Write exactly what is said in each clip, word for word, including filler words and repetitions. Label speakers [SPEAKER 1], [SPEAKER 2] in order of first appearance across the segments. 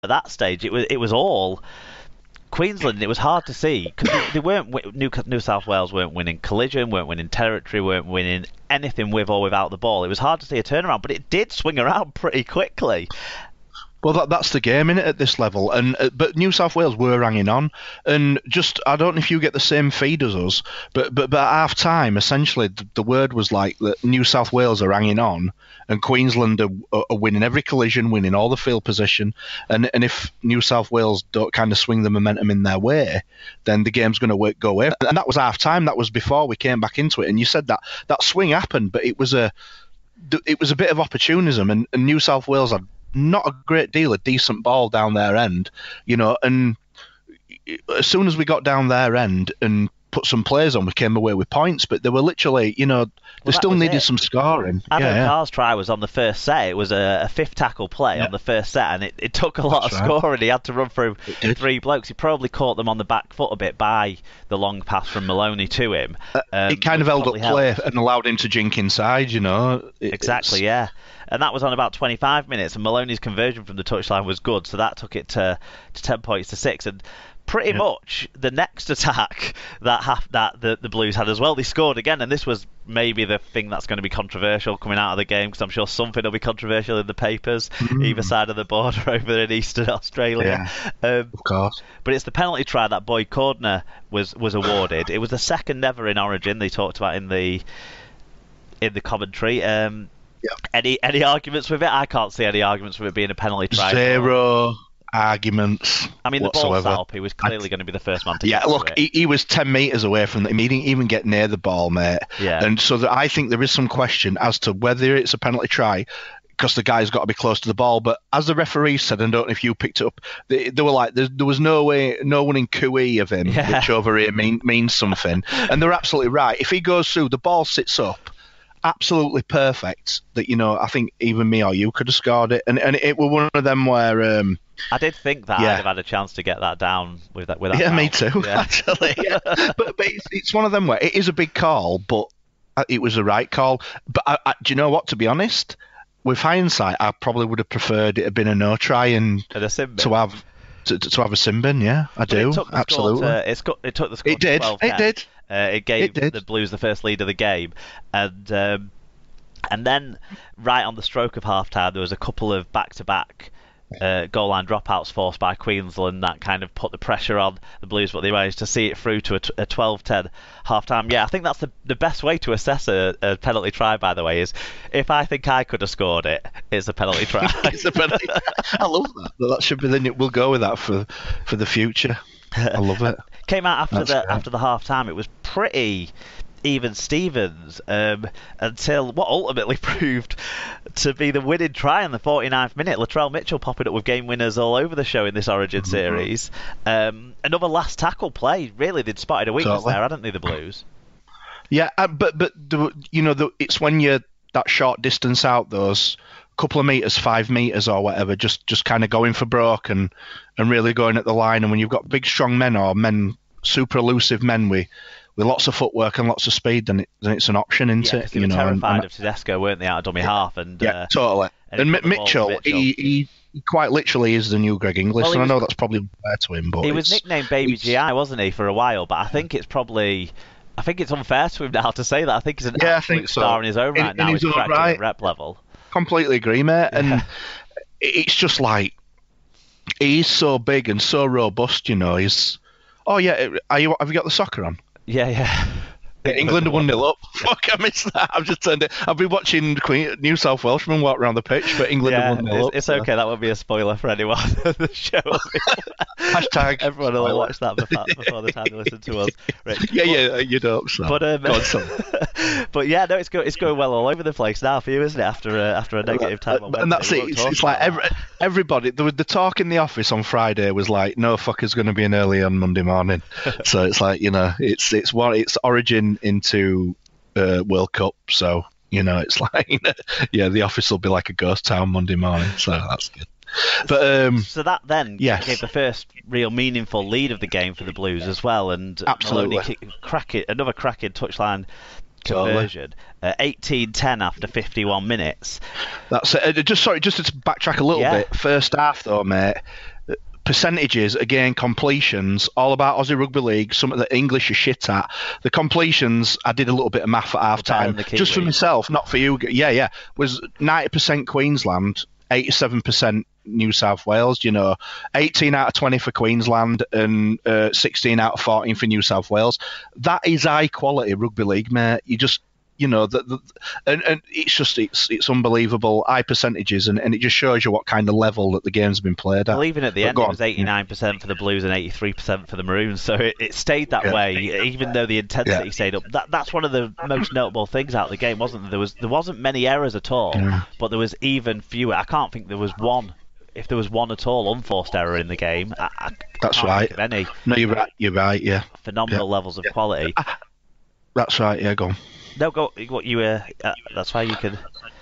[SPEAKER 1] at that stage, it was it was all Queensland. It was hard to see because they, they weren't New, New South Wales weren't winning collision, weren't winning territory, weren't winning anything with or without the ball. It was hard to see a turnaround, but it did swing around pretty quickly.
[SPEAKER 2] Well, that, that's the game, innit, at this level. And uh, but New South Wales were hanging on, and just I don't know if you get the same feed as us, but but, but at half time, essentially, the, the word was like that New South Wales are hanging on, and Queensland are, are winning every collision, winning all the field position, and and if New South Wales don't kind of swing the momentum in their way, then the game's going to go away. And that was half time. That was before we came back into it. And you said that that swing happened, but it was a it was a bit of opportunism, and, and New South Wales had not a great deal of decent ball down their end, you know, and as soon as we got down their end and put some plays on, we came away with points, but they were literally, you know, they
[SPEAKER 1] well,
[SPEAKER 2] still needed
[SPEAKER 1] it.
[SPEAKER 2] some scoring.
[SPEAKER 1] Adam
[SPEAKER 2] yeah,
[SPEAKER 1] Carr's yeah. try was on the first set. It was a, a fifth tackle play yeah. on the first set, and it, it took a lot That's of right. scoring. He had to run through three blokes. He probably caught them on the back foot a bit by the long pass from Maloney to him.
[SPEAKER 2] Uh, um, it kind of held up play helped. and allowed him to jink inside, you know.
[SPEAKER 1] It, exactly, it's... yeah. And that was on about twenty-five minutes, and Maloney's conversion from the touchline was good, so that took it to, to ten points to six. And pretty yeah. much the next attack that ha- that the, the Blues had as well, they scored again, and this was maybe the thing that's going to be controversial coming out of the game, because I'm sure something will be controversial in the papers, mm. either side of the border over in Eastern Australia.
[SPEAKER 2] Yeah, um, of course.
[SPEAKER 1] But it's the penalty try that Boyd Cordner was, was awarded. It was the second ever in Origin, they talked about in the in the commentary. Um,
[SPEAKER 2] Yeah.
[SPEAKER 1] Any any arguments with it? I can't see any arguments with it being a penalty try.
[SPEAKER 2] Zero arguments.
[SPEAKER 1] I mean,
[SPEAKER 2] whatsoever.
[SPEAKER 1] the ball sat up. He was clearly I, going to be the first man to
[SPEAKER 2] yeah,
[SPEAKER 1] get
[SPEAKER 2] look,
[SPEAKER 1] to it.
[SPEAKER 2] He, he was ten metres away from them. He didn't even get near the ball, mate.
[SPEAKER 1] Yeah.
[SPEAKER 2] And so that I think there is some question as to whether it's a penalty try, because the guy's got to be close to the ball. But as the referee said, and I don't know if you picked it up, they, they were like, there, there was no way, no one in cooey of him,
[SPEAKER 1] yeah.
[SPEAKER 2] which over here mean, means something. And they're absolutely right. If he goes through, the ball sits up. Absolutely perfect. That, you know, I think even me or you could have scored it, and and it was one of them where um,
[SPEAKER 1] I did think that yeah. I'd have had a chance to get that down with that. With that
[SPEAKER 2] yeah,
[SPEAKER 1] foul.
[SPEAKER 2] me too.
[SPEAKER 1] Yeah.
[SPEAKER 2] Actually, yeah. but but it's, it's one of them where it is a big call, but it was the right call. But I, I, do you know what? To be honest, with hindsight, I probably would have preferred it had been a no try and
[SPEAKER 1] to
[SPEAKER 2] have to, to have a sin bin. Yeah, I do.
[SPEAKER 1] It took the
[SPEAKER 2] absolutely.
[SPEAKER 1] To, it's got, it took the score.
[SPEAKER 2] It did.
[SPEAKER 1] twelve
[SPEAKER 2] It did.
[SPEAKER 1] Uh, it gave it the Blues the first lead of the game, and um, and then right on the stroke of half time, there was a couple of back-to-back uh, goal line dropouts forced by Queensland that kind of put the pressure on the Blues, but they managed to see it through to a, t- a twelve ten half time. Yeah, I think that's the the best way to assess a, a penalty try, by the way, is if I think I could have scored it, it's a penalty try.
[SPEAKER 2] It's a penalty. I love that. That should be the, we'll go with that for for the future. I love it.
[SPEAKER 1] Came out after
[SPEAKER 2] That's
[SPEAKER 1] the
[SPEAKER 2] great.
[SPEAKER 1] after the half time. It was pretty even Stevens um, until what ultimately proved to be the winning try in the forty-ninth minute. Latrell Mitchell popping up with game winners all over the show in this Origin mm-hmm. series. Um, another last tackle play. Really, they'd spotted a weakness
[SPEAKER 2] totally.
[SPEAKER 1] there, hadn't they, the Blues?
[SPEAKER 2] Yeah, uh, but but the, you know, the, it's when you're that short distance out, those couple of meters, five meters or whatever, just just kind of going for broke and and really going at the line. And when you've got big, strong men or men, super elusive men with with lots of footwork and lots of speed, then, it, then it's an option, isn't
[SPEAKER 1] yeah,
[SPEAKER 2] it?
[SPEAKER 1] They
[SPEAKER 2] you
[SPEAKER 1] were
[SPEAKER 2] know,
[SPEAKER 1] terrified
[SPEAKER 2] and,
[SPEAKER 1] of Tedesco, weren't they, out of dummy
[SPEAKER 2] yeah,
[SPEAKER 1] half? And
[SPEAKER 2] yeah,
[SPEAKER 1] uh,
[SPEAKER 2] totally. And, and Mitchell, Mitchell. He, he he quite literally is the new Greg Inglis, well, and was, I know that's probably unfair to him, but
[SPEAKER 1] he was nicknamed Baby G I, wasn't he, for a while? But I think it's probably. I think it's unfair to him now to say that. I think he's an
[SPEAKER 2] yeah,
[SPEAKER 1] absolute
[SPEAKER 2] so.
[SPEAKER 1] star in his own right
[SPEAKER 2] in,
[SPEAKER 1] now.
[SPEAKER 2] In
[SPEAKER 1] he's
[SPEAKER 2] his own right.
[SPEAKER 1] rep level.
[SPEAKER 2] Completely agree, mate.
[SPEAKER 1] Yeah.
[SPEAKER 2] And it's just like he's so big and so robust. You know, he's. Oh yeah, are you? Have you got the soccer on?
[SPEAKER 1] Yeah, yeah.
[SPEAKER 2] England are one nil up. Fuck, I missed that. I've just turned it. I've been watching Queen, New South Welshmen walk around the pitch, but England
[SPEAKER 1] yeah,
[SPEAKER 2] are one nil
[SPEAKER 1] it's,
[SPEAKER 2] up.
[SPEAKER 1] It's okay. That won't be a spoiler for anyone on the show.
[SPEAKER 2] Hashtag.
[SPEAKER 1] Everyone will watch that before, before the time to listen to us. Rich.
[SPEAKER 2] Yeah, yeah, you'd hope so.
[SPEAKER 1] But, um,
[SPEAKER 2] God, so.
[SPEAKER 1] but yeah, no, it's, go, it's going well all over the place now for you, isn't it? After a, after a negative time on Wednesday.
[SPEAKER 2] And that's it. It's, it's like every, everybody. The, the talk in the office on Friday was like, "No fucker's going to be in early on Monday morning." So it's like, you know, it's it's what it's Origin into uh, World Cup. So you know, it's like, yeah, the office will be like a ghost town Monday morning. So that's good. But um,
[SPEAKER 1] so that then
[SPEAKER 2] yes.
[SPEAKER 1] gave the first real meaningful lead of the game for the Blues as well, and
[SPEAKER 2] absolutely
[SPEAKER 1] Maloney cracking another cracking touchline conversion, uh, eighteen ten after fifty-one minutes.
[SPEAKER 2] That's it. Just sorry, just to backtrack a little
[SPEAKER 1] yeah.
[SPEAKER 2] bit. First half though, mate, percentages, again, completions, all about Aussie Rugby League, something that English are shit at. The completions, I did a little bit of math at half time, just for myself, not for you. Yeah, yeah. Was ninety percent Queensland, eighty-seven percent New South Wales, you know, eighteen out of twenty for Queensland and uh, sixteen out of fourteen for New South Wales. That is high quality rugby league, mate. You just, you know, the, the, and, and it's just, it's it's unbelievable, high percentages, and, and it just shows you what kind of level that the game's been played at.
[SPEAKER 1] Well, even at the but end, it was eighty-nine percent for the Blues and eighty-three percent for the Maroons, so it, it stayed that yeah. way, even though the intensity yeah. stayed up. That, that's one of the most notable things out of the game, wasn't there? There, was, there wasn't many errors at all, yeah. but there was even fewer. I can't think there was one. If there was one at all unforced error in the game, I, I
[SPEAKER 2] that's
[SPEAKER 1] can't
[SPEAKER 2] right.
[SPEAKER 1] think of any.
[SPEAKER 2] No, you're right. You're right. Yeah.
[SPEAKER 1] Phenomenal
[SPEAKER 2] yeah.
[SPEAKER 1] levels of
[SPEAKER 2] yeah.
[SPEAKER 1] quality.
[SPEAKER 2] That's right. Yeah, go on.
[SPEAKER 1] No, go. What you were? Uh, that's why you could.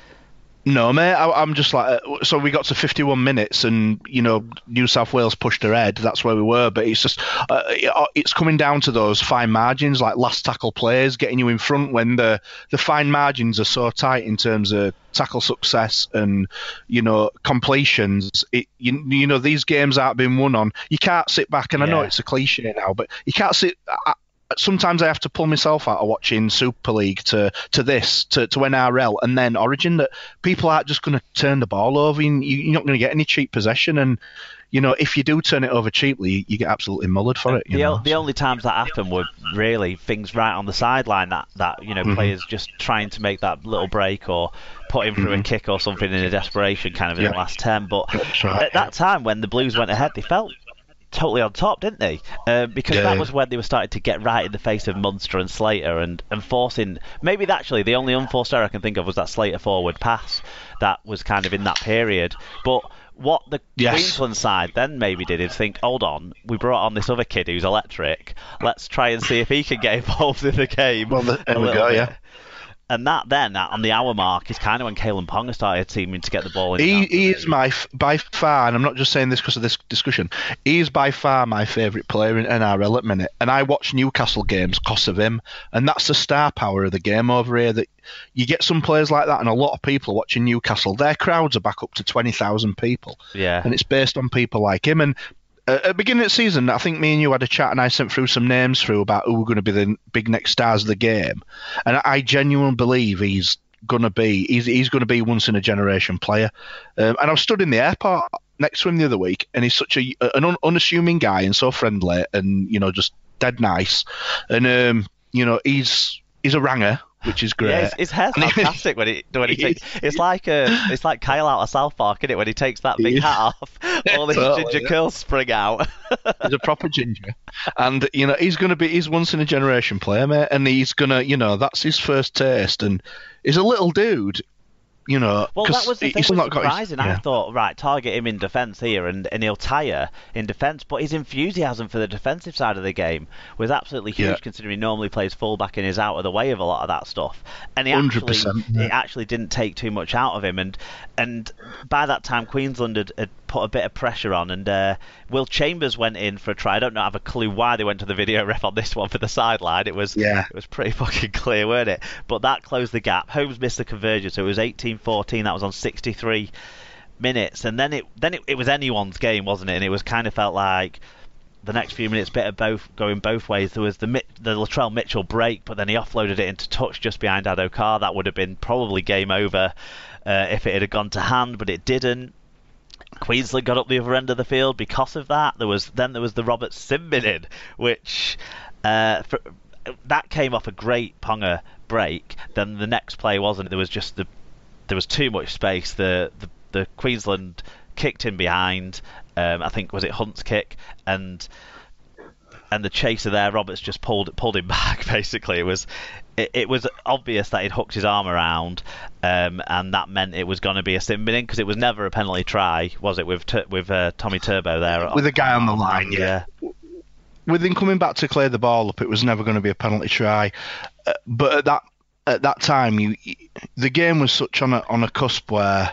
[SPEAKER 2] No, mate. I, I'm just like. Uh, so we got to fifty-one minutes, and you know, New South Wales pushed ahead. That's where we were. But it's just, uh, it, it's coming down to those fine margins, like last tackle plays, getting you in front when the the fine margins are so tight in terms of tackle success and you know completions. It you, you know these games aren't being won on. You can't sit back, and yeah. I know it's a cliche now, but you can't sit. I, Sometimes I have to pull myself out of watching Super League to, to this, to, to N R L, and then Origin, that people aren't just going to turn the ball over. You, you're not going to get any cheap possession. And, you know, if you do turn it over cheaply, you get absolutely mullered for it. You
[SPEAKER 1] the,
[SPEAKER 2] know?
[SPEAKER 1] the only times that happen were really things right on the sideline that, that you know, mm-hmm. players just trying to make that little break or put him through mm-hmm. a kick or something in a desperation kind of in yeah. the last ten. But right, at that yeah. time, when the Blues went ahead, they felt totally on top, didn't they? Uh, because yeah. that was when they were starting to get right in the face of Munster and Slater and, and forcing... Maybe actually the only unforced error I can think of was that Slater forward pass that was kind of in that period. But what the yes. Queensland side then maybe did is think, hold on, we brought on this other kid who's electric. Let's try and see if he can get involved in the game.
[SPEAKER 2] Well, there we go, bit. yeah.
[SPEAKER 1] And that then, on the hour mark, is kind of when Kalen Ponga started seeming to get the ball in.
[SPEAKER 2] He, he is my, by far, and I'm not just saying this because of this discussion, he is by far my favourite player in N R L at the minute. And I watch Newcastle games because of him. And that's the star power of the game over here, that you get some players like that, and a lot of people are watching Newcastle. Their crowds are back up to twenty thousand people.
[SPEAKER 1] Yeah.
[SPEAKER 2] And it's based on people like him. And at the beginning of the season, I think me and you had a chat, and I sent through some names through about who were going to be the big next stars of the game. And I genuinely believe he's going to be he's he's going to be once in a generation player. Um, and I was stood in the airport next to him the other week, and he's such a an un, unassuming guy and so friendly, and you know just dead nice. And um, you know he's he's a ranger, which is great.
[SPEAKER 1] Yeah, his, his hair's fantastic when he when he, he takes. It's like a, it's like Kyle out of South Park, isn't it? When he takes that big hat off, all these totally, ginger yeah. curls spring out.
[SPEAKER 2] He's a proper ginger, and you know he's going to be he's once in a generation player, mate. And he's gonna, you know, that's his first taste, and he's a little dude. You know,
[SPEAKER 1] well, that was the thing that was surprising.
[SPEAKER 2] His, yeah.
[SPEAKER 1] I thought, right, target him in defence here, and, and he'll tire in defence. But his enthusiasm for the defensive side of the game was absolutely huge, yeah. considering he normally plays fullback and is out of the way of a lot of that stuff. And he actually, yeah. it actually didn't take too much out of him. And and by that time, Queensland had, had put a bit of pressure on, and uh, Will Chambers went in for a try. I don't know, have a clue why they went to the video ref on this one for the sideline. It was
[SPEAKER 2] yeah.
[SPEAKER 1] it was pretty fucking clear, weren't it? But that closed the gap. Holmes missed the conversion, so it was eighteen fourteen. That was on sixty-three minutes, and then it then it, it was anyone's game, wasn't it? And it was kind of felt like the next few minutes, bit of both going both ways. There was the the Latrell Mitchell break, but then he offloaded it into touch just behind Addo-Carr. That would have been probably game over uh, if it had gone to hand, but it didn't. Queensland got up the other end of the field because of that. There was then there was the Robert Simbin in, which uh, for, that came off a great Ponga break. Then the next play wasn't. There was just the there was too much space. The the, the Queensland kicked in behind. Um, I think was it Hunt's kick, and and the chaser there, Roberts just pulled pulled him back. Basically, it was it, it was obvious that he'd hooked his arm around, um, and that meant it was going to be a sin binning, because it was never a penalty try, was it? With with uh, Tommy Turbo there,
[SPEAKER 2] with a guy on the line, yeah. yeah. With him coming back to clear the ball up, it was never going to be a penalty try. Uh, but at that at that time, you, the game was such on a on a cusp where.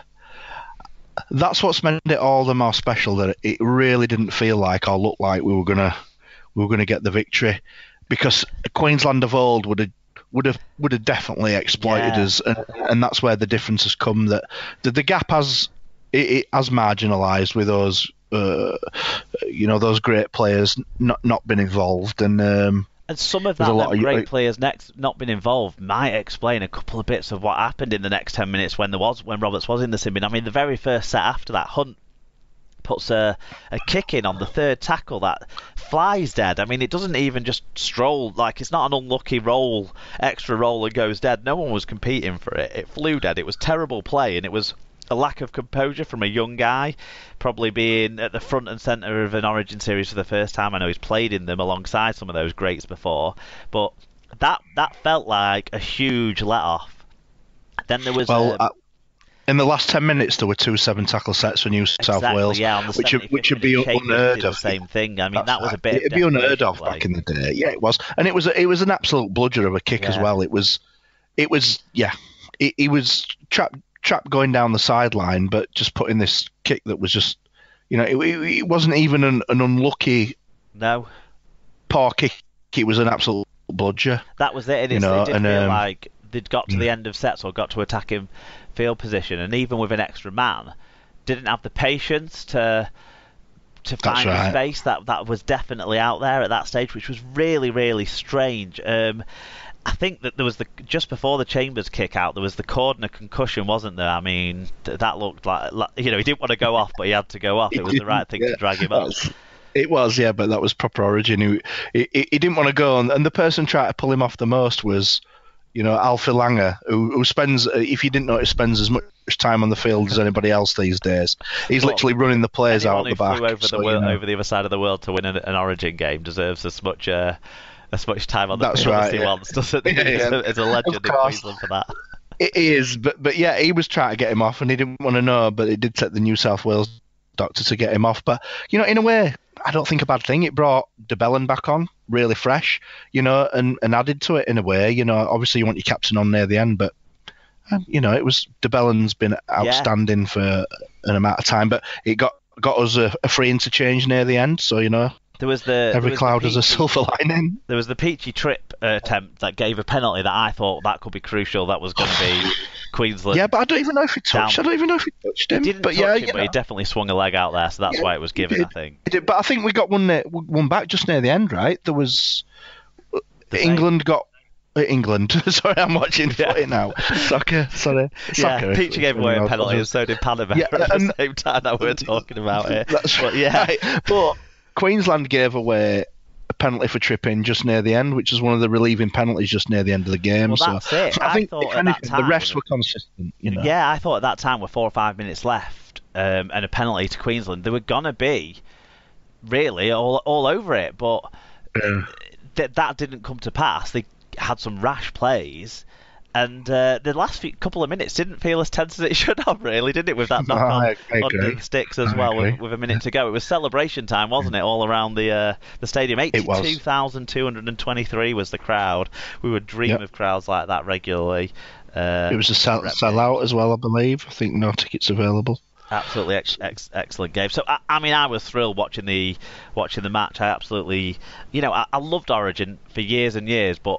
[SPEAKER 2] That's what's made it all the more special, that it really didn't feel like or look like we were gonna we were gonna get the victory, because Queensland of old would have would have would have definitely exploited
[SPEAKER 1] yeah.
[SPEAKER 2] us, and, and that's where the difference has come. That the, the gap has it, it has marginalised with us uh, you know, those great players not not been involved, and um,
[SPEAKER 1] and some of
[SPEAKER 2] there's
[SPEAKER 1] that
[SPEAKER 2] a lot
[SPEAKER 1] them
[SPEAKER 2] of-
[SPEAKER 1] great players next not been involved might explain a couple of bits of what happened in the next ten minutes when there was when Roberts was in the sin bin. I mean, the very first set after that, Hunt puts a, a kick in on the third tackle that flies dead. I mean, it doesn't even just stroll, like it's not an unlucky roll, extra roll and goes dead. No one was competing for it. It flew dead. It was terrible play, and it was a lack of composure from a young guy, probably being at the front and centre of an Origin series for the first time. I know he's played in them alongside some of those greats before, but that that felt like a huge let-off. Then there was...
[SPEAKER 2] well,
[SPEAKER 1] um,
[SPEAKER 2] uh, in the last ten minutes, there were two seven tackle sets for New South
[SPEAKER 1] Exactly,
[SPEAKER 2] Wales,
[SPEAKER 1] yeah, on the
[SPEAKER 2] which would,
[SPEAKER 1] seventy-fifth
[SPEAKER 2] which would be
[SPEAKER 1] minute, Chambers
[SPEAKER 2] unheard
[SPEAKER 1] did the
[SPEAKER 2] of.
[SPEAKER 1] same thing. I mean,
[SPEAKER 2] That's
[SPEAKER 1] that was a
[SPEAKER 2] right.
[SPEAKER 1] bit.
[SPEAKER 2] It'd be unheard of
[SPEAKER 1] play.
[SPEAKER 2] back in the day. Yeah, it was, and it was a, it was an absolute bludger of a kick as
[SPEAKER 1] Yeah.
[SPEAKER 2] well. It was, it was yeah, he, he was trapped trapped going down the sideline, but just putting this kick that was just, you know, it, it, it wasn't even an, an unlucky
[SPEAKER 1] No,
[SPEAKER 2] poor kick. It was an absolute bludger.
[SPEAKER 1] that was it. And
[SPEAKER 2] You
[SPEAKER 1] it's,
[SPEAKER 2] know,
[SPEAKER 1] it did
[SPEAKER 2] and,
[SPEAKER 1] feel
[SPEAKER 2] um,
[SPEAKER 1] like they'd got to
[SPEAKER 2] mm.
[SPEAKER 1] the end of sets or got to attacking field position, and even with an extra man, didn't have the patience to to
[SPEAKER 2] That's
[SPEAKER 1] find a
[SPEAKER 2] right.
[SPEAKER 1] space that that was definitely out there at that stage, which was really really strange. Um, I think that there was the just before the Chambers kick out, there was the Cordner concussion, wasn't there? I mean, th- that looked like, like you know he didn't want to go off, but he had to go off. It was the right thing
[SPEAKER 2] Yeah,
[SPEAKER 1] to drag him up.
[SPEAKER 2] that's- It was, yeah, but that was proper Origin. He, he, he didn't want to go, and, and the person trying to pull him off the most was, you know, Alfie Langer, who, who spends, if you didn't notice, spends as much time on the field as anybody else these days. He's
[SPEAKER 1] Well,
[SPEAKER 2] literally running the players
[SPEAKER 1] Anyone
[SPEAKER 2] out
[SPEAKER 1] who
[SPEAKER 2] the back.
[SPEAKER 1] flew over
[SPEAKER 2] so,
[SPEAKER 1] the
[SPEAKER 2] you
[SPEAKER 1] world,
[SPEAKER 2] know.
[SPEAKER 1] over the other side of the world to win an, an Origin game deserves as much uh, as much time on the
[SPEAKER 2] That's
[SPEAKER 1] field as
[SPEAKER 2] right,
[SPEAKER 1] he
[SPEAKER 2] yeah.
[SPEAKER 1] wants, doesn't he?
[SPEAKER 2] Yeah,
[SPEAKER 1] He's,
[SPEAKER 2] yeah.
[SPEAKER 1] a, he's a legend
[SPEAKER 2] Of
[SPEAKER 1] in
[SPEAKER 2] course.
[SPEAKER 1] Queensland for that.
[SPEAKER 2] It is, but but yeah, he was trying to get him off, and he didn't want to know, but it did take the New South Wales doctor to get him off. But you know, in a way, I don't think a bad thing. It brought De Bellin back on, really fresh, you know, and, and added to it in a way. You know, obviously you want your captain on near the end, but um, you know, it was De Bellin's been outstanding for an amount of time, but it got got us a, a free interchange near the end. So you know,
[SPEAKER 1] There was the
[SPEAKER 2] every
[SPEAKER 1] there was
[SPEAKER 2] cloud
[SPEAKER 1] the
[SPEAKER 2] has a
[SPEAKER 1] peachy,
[SPEAKER 2] silver lining.
[SPEAKER 1] There was the peachy trip uh, attempt that gave a penalty that I thought that could be crucial. That was going to be Queensland.
[SPEAKER 2] Yeah, but I don't even know if he touched.
[SPEAKER 1] Down.
[SPEAKER 2] I don't even know if he touched
[SPEAKER 1] He
[SPEAKER 2] him.
[SPEAKER 1] didn't
[SPEAKER 2] but
[SPEAKER 1] touch
[SPEAKER 2] yeah,
[SPEAKER 1] it,
[SPEAKER 2] you
[SPEAKER 1] but
[SPEAKER 2] know.
[SPEAKER 1] he definitely swung a leg out there, so that's
[SPEAKER 2] Yeah,
[SPEAKER 1] why it was
[SPEAKER 2] he
[SPEAKER 1] given.
[SPEAKER 2] did.
[SPEAKER 1] I think.
[SPEAKER 2] He did, but I think we got one, uh, one back just near the end, right? There was
[SPEAKER 1] The same.
[SPEAKER 2] England got uh, England. Sorry, I'm watching
[SPEAKER 1] Yeah.
[SPEAKER 2] footy now. Soccer. Sorry. Soccer.
[SPEAKER 1] Yeah, Peachy gave away a penalty, and so did Panama
[SPEAKER 2] Yeah,
[SPEAKER 1] at the
[SPEAKER 2] and-
[SPEAKER 1] same time that we're talking about it.
[SPEAKER 2] That's
[SPEAKER 1] But yeah,
[SPEAKER 2] right. But Queensland gave away a penalty for tripping just near the end, which is one of the relieving penalties just near the end of the game.
[SPEAKER 1] Well,
[SPEAKER 2] so,
[SPEAKER 1] that's it.
[SPEAKER 2] so I
[SPEAKER 1] I
[SPEAKER 2] think
[SPEAKER 1] thought
[SPEAKER 2] if
[SPEAKER 1] at that
[SPEAKER 2] anything,
[SPEAKER 1] time-
[SPEAKER 2] the refs were consistent. You know.
[SPEAKER 1] Yeah, I thought at that time with four or five minutes left um, and a penalty to Queensland, they were gonna be really all all over it, but
[SPEAKER 2] Yeah.
[SPEAKER 1] th- that didn't come to pass. They had some rash plays, and uh, the last few, couple of minutes didn't feel as tense as it should have, really, did it? With that
[SPEAKER 2] No,
[SPEAKER 1] knock on,
[SPEAKER 2] I- I
[SPEAKER 1] on
[SPEAKER 2] agree.
[SPEAKER 1] the sticks as
[SPEAKER 2] I
[SPEAKER 1] well, with,
[SPEAKER 2] agree.
[SPEAKER 1] with a minute to go. It was celebration time, wasn't it? All around the uh, the stadium.
[SPEAKER 2] It was.
[SPEAKER 1] eighty-two thousand two hundred twenty-three was the crowd. We would dream
[SPEAKER 2] Yep.
[SPEAKER 1] of crowds like that regularly. Uh,
[SPEAKER 2] It was a sell,
[SPEAKER 1] rep-
[SPEAKER 2] sell out as well, I believe. I think no tickets available.
[SPEAKER 1] Absolutely ex- ex- excellent game. So I, I mean, I was thrilled watching the watching the match. I absolutely, you know, I, I loved Origin for years and years, but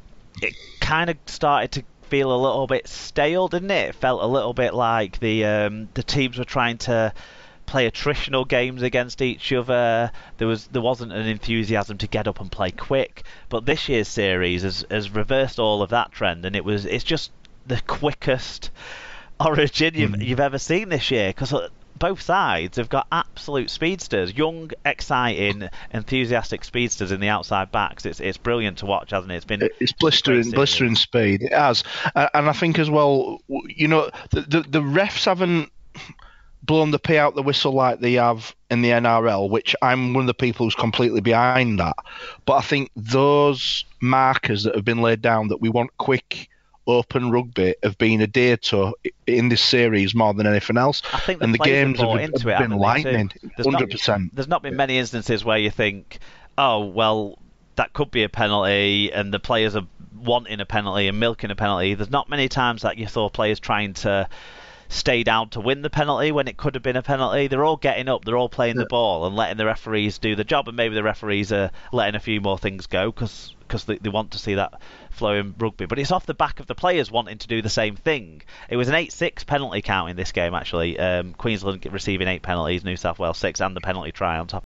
[SPEAKER 1] it kind of started to feel a little bit stale, didn't it? It felt a little bit like the um, the teams were trying to play attritional games against each other. There was there wasn't an enthusiasm to get up and play quick. But this year's series has, has reversed all of that trend, and it was it's just the quickest Origin you've,
[SPEAKER 2] Mm.
[SPEAKER 1] you've ever seen this year, because both sides have got absolute speedsters, young, exciting, enthusiastic speedsters in the outside backs. It's it's brilliant to watch, hasn't it? It's been
[SPEAKER 2] It's blistering,
[SPEAKER 1] great
[SPEAKER 2] blistering speed. It has, and, and I think as well, w- you know, the, the the refs haven't blown the pay out the whistle like they have in the N R L, which I'm one of the people who's completely behind that. But I think those markers that have been laid down that we want quick, open rugby have been adhered to in this series more than anything else.
[SPEAKER 1] I think the
[SPEAKER 2] and the
[SPEAKER 1] players have
[SPEAKER 2] games
[SPEAKER 1] bought
[SPEAKER 2] have,
[SPEAKER 1] into
[SPEAKER 2] have
[SPEAKER 1] it,
[SPEAKER 2] been
[SPEAKER 1] haven't they, too?
[SPEAKER 2] lightning,
[SPEAKER 1] There's not-
[SPEAKER 2] hundred percent.
[SPEAKER 1] There's not been many instances where you think, oh, well, that could be a penalty, and the players are wanting a penalty and milking a penalty. There's not many times that you saw players trying to stay down to win the penalty when it could have been a penalty. They're all getting up, they're all playing the ball and letting the referees do the job, and maybe the referees are letting a few more things go because they, they want to see that flow in rugby. But it's off the back of the players wanting to do the same thing. It was an eight six penalty count in this game, actually. Um, Queensland receiving eight penalties, New South Wales six, and the penalty try on top